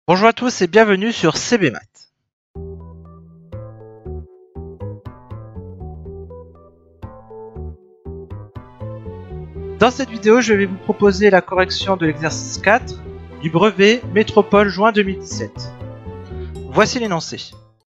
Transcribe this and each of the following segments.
Bonjour à tous et bienvenue sur CB Math. Dans cette vidéo, je vais vous proposer la correction de l'exercice 4 du brevet Métropole juin 2017. Voici l'énoncé.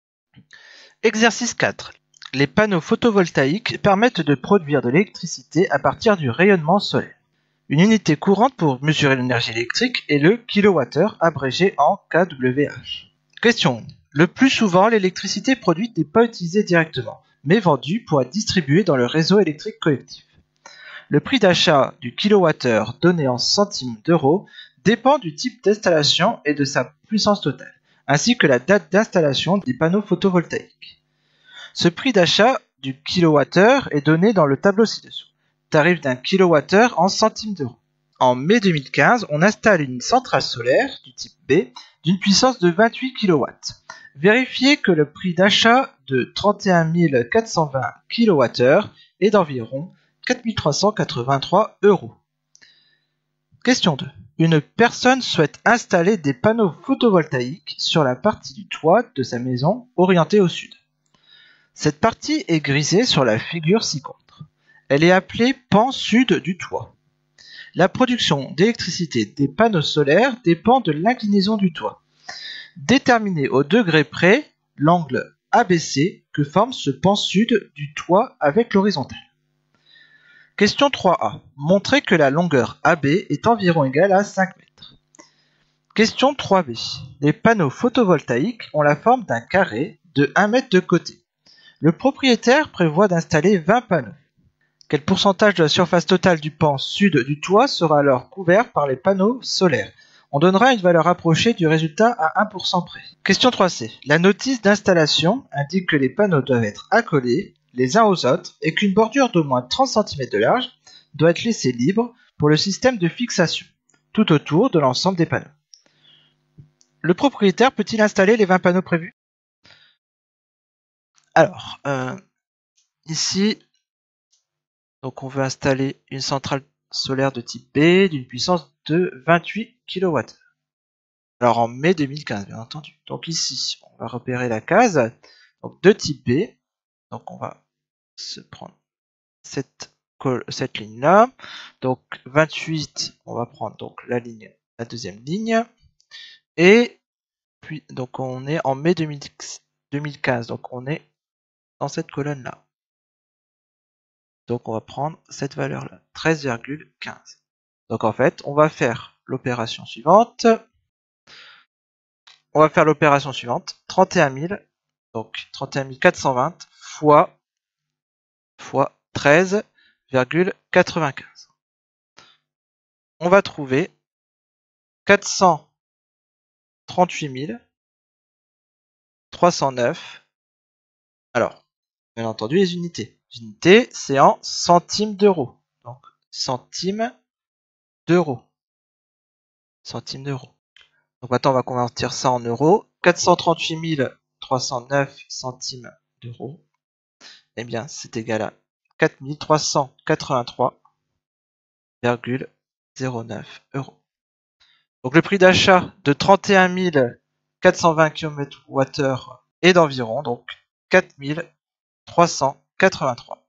Exercice 4. Les panneaux photovoltaïques permettent de produire de l'électricité à partir du rayonnement solaire. Une unité courante pour mesurer l'énergie électrique est le kWh, abrégé en kWh. Question. Le plus souvent, l'électricité produite n'est pas utilisée directement, mais vendue pour être distribuée dans le réseau électrique collectif. Le prix d'achat du kWh donné en centimes d'euros dépend du type d'installation et de sa puissance totale, ainsi que la date d'installation des panneaux photovoltaïques. Ce prix d'achat du kWh est donné dans le tableau ci-dessous. Tarif d'un kWh en centimes d'euros. En mai 2015, on installe une centrale solaire du type B d'une puissance de 28 kW. Vérifiez que le prix d'achat de 31 420 kWh est d'environ 4 383 €. Question 2. Une personne souhaite installer des panneaux photovoltaïques sur la partie du toit de sa maison orientée au sud. Cette partie est grisée sur la figure ci-contre. Elle est appelée pan sud du toit. La production d'électricité des panneaux solaires dépend de l'inclinaison du toit. Déterminez au degré près l'angle ABC que forme ce pan sud du toit avec l'horizontale. Question 3a. Montrez que la longueur AB est environ égale à 5 mètres. Question 3b. Les panneaux photovoltaïques ont la forme d'un carré de 1 mètre de côté. Le propriétaire prévoit d'installer 20 panneaux. Quel pourcentage de la surface totale du pan sud du toit sera alors couvert par les panneaux solaires? On donnera une valeur approchée du résultat à 1% près. Question 3c. La notice d'installation indique que les panneaux doivent être accolés les uns aux autres et qu'une bordure d'au moins 30 cm de large doit être laissée libre pour le système de fixation, tout autour de l'ensemble des panneaux. Le propriétaire peut-il installer les 20 panneaux prévus? Alors, ici, donc on veut installer une centrale solaire de type B d'une puissance de 28 kW. Alors en mai 2015, bien entendu. Donc ici, on va repérer la case donc de type B. Donc on va se prendre cette ligne-là. Donc 28, on va prendre donc la deuxième ligne. Et puis, donc on est en mai 2015. Donc on est dans cette colonne-là. Donc on va prendre cette valeur-là, 13,15. Donc en fait, on va faire l'opération suivante. 31 000, donc 31 420 fois 13,95. On va trouver 438 309. Alors, bien entendu, les unités. Les unités, c'est en centimes d'euros. Donc, centimes d'euros. Centimes d'euros. Donc maintenant, on va convertir ça en euros. 438 309 centimes d'euros. Eh bien, c'est égal à 4 383,09 €. Donc le prix d'achat de 31 420 kWh est d'environ donc 4 383.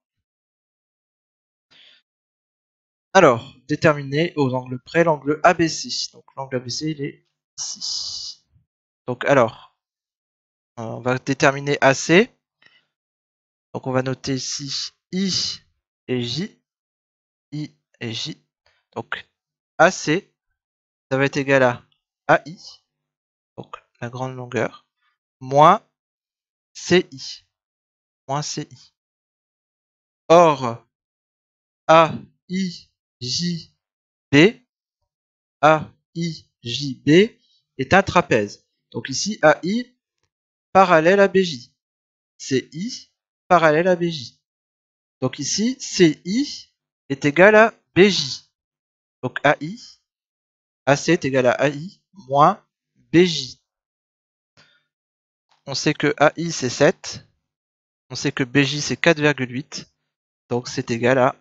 Alors, déterminer aux angles près l'angle ABC. Donc l'angle ABC, il est ici. Donc alors, on va déterminer AC. Donc on va noter ici I et J. I et J. Donc AC, ça va être égal à AI, donc la grande longueur, moins CI. Moins CI. Or, AIJB est un trapèze. Donc ici, AI parallèle à BJ. CI parallèle à BJ. Donc ici, CI est égal à BJ. Donc AC est égal à AI moins BJ. On sait que AI c'est 7. On sait que BJ c'est 4,8. Donc c'est égal à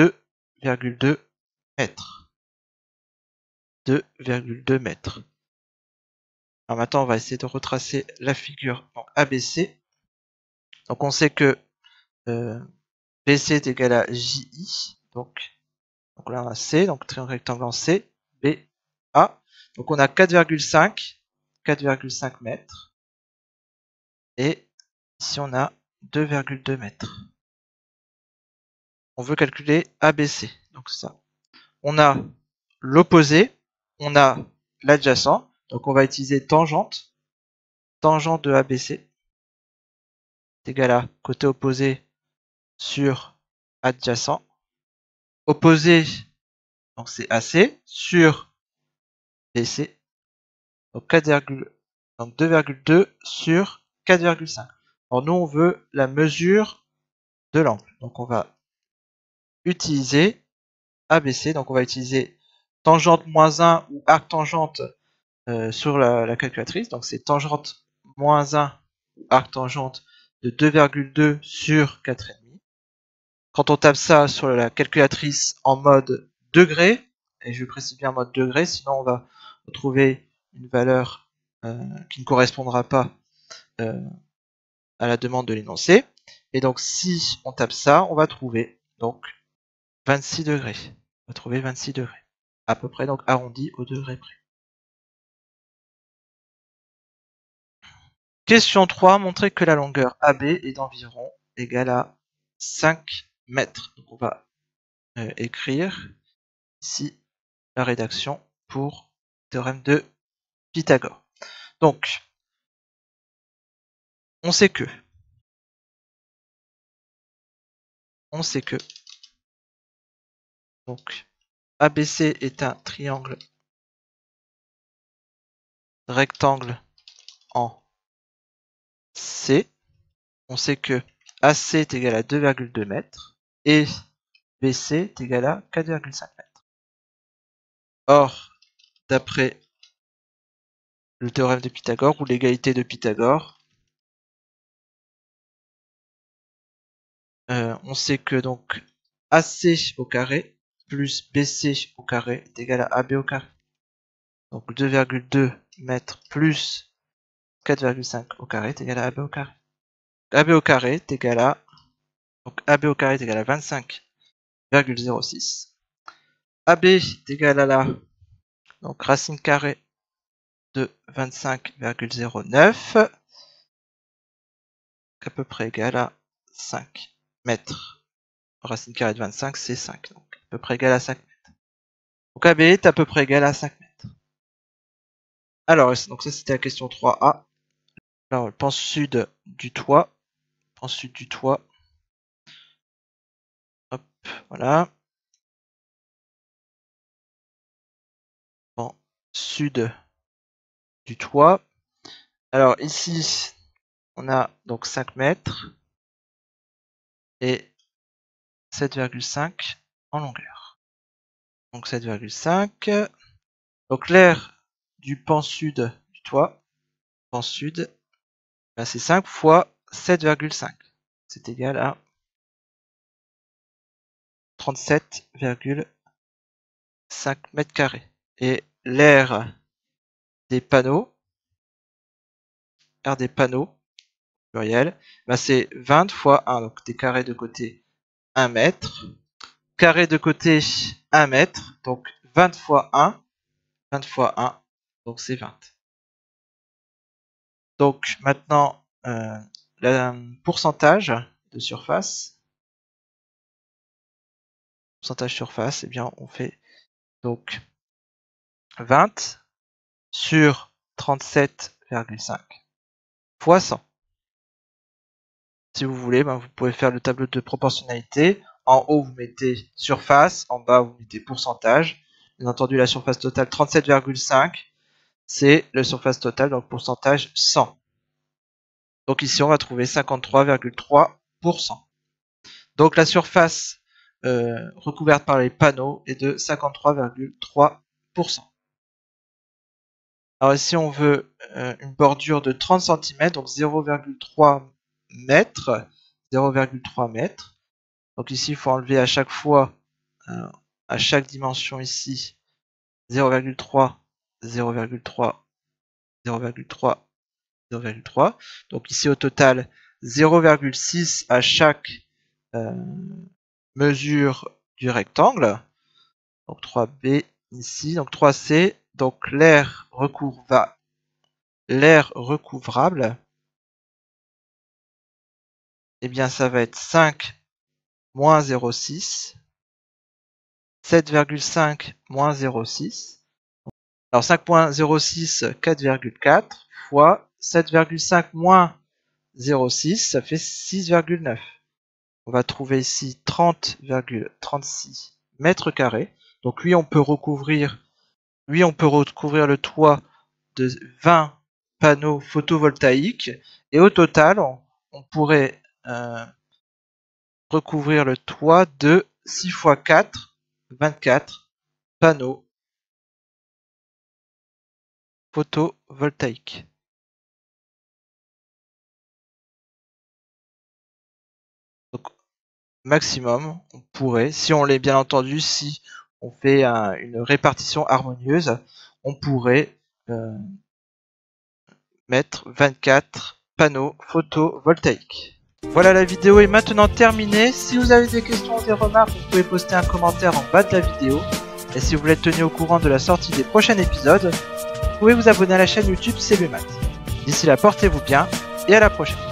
2,2 mètres. 2,2 mètres. Alors maintenant, on va essayer de retracer la figure en ABC. Donc on sait que BC est égal à JI. Donc là, on a C, donc triangle rectangle en C, B, A. Donc on a 4,5 mètres. Et ici, on a 2,2 mètres. On veut calculer ABC. Donc ça. On a l'opposé, on a l'adjacent. Donc on va utiliser tangente. Tangente de ABC est égal à côté opposé sur adjacent. Opposé, donc c'est AC, sur BC. Donc 2,2 sur 4,5. Alors nous, on veut la mesure de l'angle. Donc on va utiliser ABC. Donc on va utiliser tangente moins 1 ou arctangente sur la calculatrice. Donc c'est tangente moins 1 ou arctangente de 2,2 sur 4,5. Quand on tape ça sur la calculatrice en mode degré, et je précise bien en mode degré, sinon on va retrouver une valeur qui ne correspondra pas à la demande de l'énoncé. Et donc si on tape ça, on va trouver donc 26 degrés. On va trouver 26 degrés. À peu près, donc arrondi au degré près. Question 3, montrer que la longueur AB est d'environ égale à 5 mètres. Donc on va écrire ici la rédaction pour le théorème de Pythagore. Donc, on sait que donc ABC est un triangle rectangle en C. On sait que AC est égal à 2,2 mètres et BC est égal à 4,5 mètres. Or, d'après le théorème de Pythagore ou l'égalité de Pythagore, on sait que donc AC au carré plus BC au carré est égal à AB au carré. Donc 2,2 mètres plus 4,5 au carré est égal à AB au carré. AB au carré est égal à, donc AB au carré est égal à 25,06. AB est égal à la donc racine carrée de 25,09, à peu près égal à 5 mètres. Racine carrée de 25, c'est 5, donc à peu près égal à 5 mètres. Donc AB est à peu près égal à 5 mètres. Alors, donc ça c'était la question 3A. Alors, le pan sud du toit. Pan sud du toit. Hop, voilà. Pan sud du toit. Alors ici, on a donc 5 mètres et 7,5 en longueur. Donc 7,5. Donc l'aire du pan sud du toit, pan sud, ben c'est 5 fois 7,5. C'est égal à 37,5 mètres carrés. Et l'aire des panneaux, pluriel, ben c'est 20 fois 1. Donc des carrés de côté 1 mètre. Carré de côté 1 mètre. Donc 20 fois 1. 20 fois 1. Donc c'est 20. Donc maintenant, le pourcentage de surface. Pourcentage surface, eh bien on fait donc 20 sur 37,5 fois 100. Si vous voulez, ben vous pouvez faire le tableau de proportionnalité. En haut, vous mettez surface. En bas, vous mettez pourcentage. Bien entendu, la surface totale 37,5, c'est la surface totale, donc pourcentage 100. Donc ici, on va trouver 53,3%. Donc la surface recouverte par les panneaux est de 53,3%. Alors ici, on veut une bordure de 30 cm, donc 0,3 mètres. 0,3 mètres. Donc ici, il faut enlever à chaque fois, à chaque dimension ici, 0,3, 0,3 0,3, 0,3. Donc ici au total 0,6 à chaque mesure du rectangle. Donc 3B ici, donc 3C. Donc l'air recouvrable, eh bien ça va être 5 moins 0,6, 7,5 moins 0,6. Alors 5 moins 0,6, 4,4 fois 7,5 moins 0,6, ça fait 6,9. On va trouver ici 30,36 mètres carrés. Donc lui, on peut recouvrir le toit de 20 panneaux photovoltaïques. Et au total, on pourrait recouvrir le toit de 6 x 4, 24 panneaux photovoltaïques. Donc, maximum, on pourrait, si on l'est bien entendu, si on fait une répartition harmonieuse, on pourrait mettre 24 panneaux photovoltaïques. Voilà, la vidéo est maintenant terminée. Si vous avez des questions ou des remarques, vous pouvez poster un commentaire en bas de la vidéo. Et si vous voulez être tenu au courant de la sortie des prochains épisodes, vous pouvez vous abonner à la chaîne YouTube CBMath. D'ici là, portez-vous bien et à la prochaine.